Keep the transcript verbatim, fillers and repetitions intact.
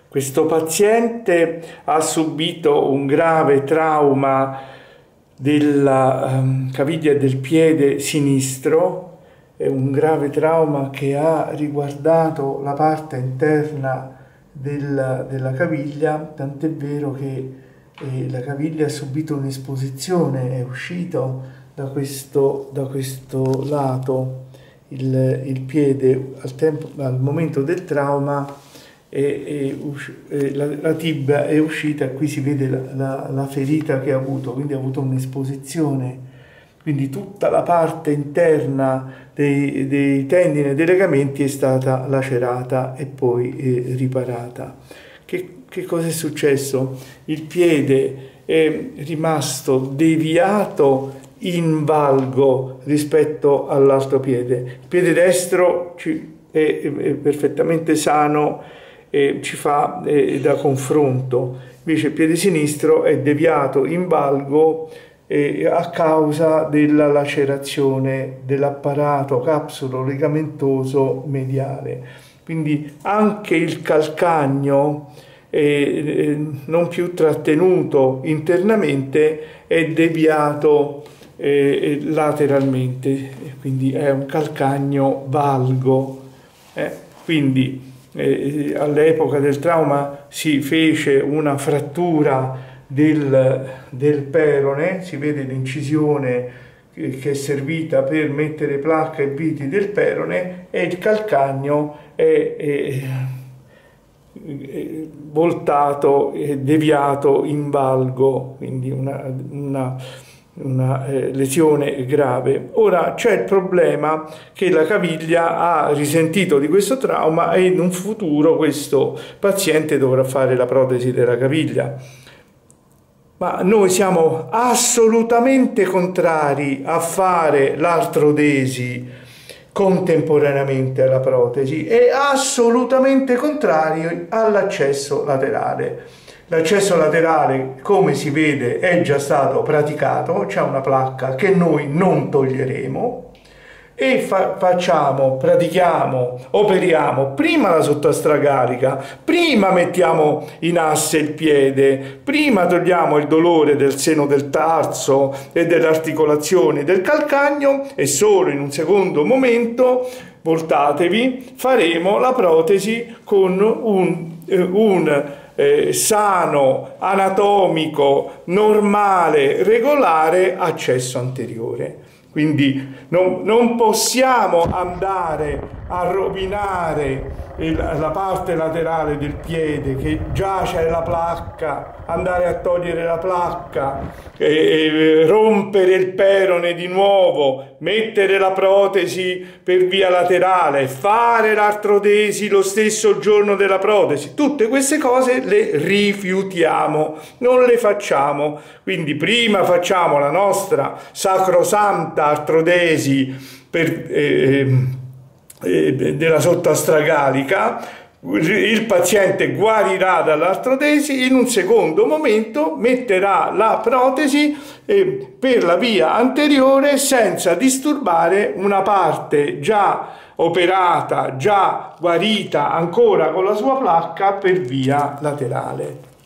Questo paziente ha subito un grave trauma della um, caviglia del piede sinistro, è un grave trauma che ha riguardato la parte interna della, della caviglia, tant'è vero che eh, la caviglia ha subito un'esposizione, è uscito da questo, da questo lato il, il piede al, tempo, al momento del trauma. E, e, la, la tibia è uscita e qui si vede la, la, la ferita che ha avuto, quindi ha avuto un'esposizione, quindi tutta la parte interna dei, dei tendini e dei legamenti è stata lacerata e poi eh, riparata. Che, che cosa è successo? Il piede è rimasto deviato in valgo rispetto all'altro piede. Il piede destro è, è, è perfettamente sano e ci fa eh, da confronto, invece il piede sinistro è deviato in valgo eh, a causa della lacerazione dell'apparato capsulo legamentoso mediale. Quindi anche il calcagno eh, eh, non più trattenuto internamente è deviato eh, lateralmente, quindi è un calcagno valgo. Eh? Quindi Eh, all'epoca del trauma si fece una frattura del, del perone, si vede l'incisione che, che è servita per mettere placca e viti del perone, e il calcagno è, è, è voltato e deviato in valgo, quindi una, una una eh, lesione grave. Ora c'è il problema che la caviglia ha risentito di questo trauma e in un futuro questo paziente dovrà fare la protesi della caviglia. Ma noi siamo assolutamente contrari a fare l'artrodesi contemporaneamente alla protesi e assolutamente contrari all'accesso laterale. L'accesso laterale, come si vede, è già stato praticato, c'è una placca che noi non toglieremo e fa facciamo, pratichiamo, operiamo prima la sottoastragalica, prima mettiamo in asse il piede, prima togliamo il dolore del seno del tarso e delle articolazioni del calcagno e solo in un secondo momento, voltatevi, faremo la protesi con un, eh, un Eh, sano, anatomico, normale, regolare accesso anteriore. Quindi non, non possiamo andare a rovinare il, la parte laterale del piede che già c'è la placca, andare a togliere la placca, eh, rompere il perone di nuovo, mettere la protesi per via laterale, fare l'artrodesi lo stesso giorno della protesi. Tutte queste cose le rifiutiamo, non le facciamo. Quindi prima facciamo la nostra sacrosanta artrodesi per, eh, eh, della sottoastragalica, il paziente guarirà dall'artrodesi, in un secondo momento metterà la protesi eh, per la via anteriore senza disturbare una parte già operata, già guarita ancora con la sua placca per via laterale.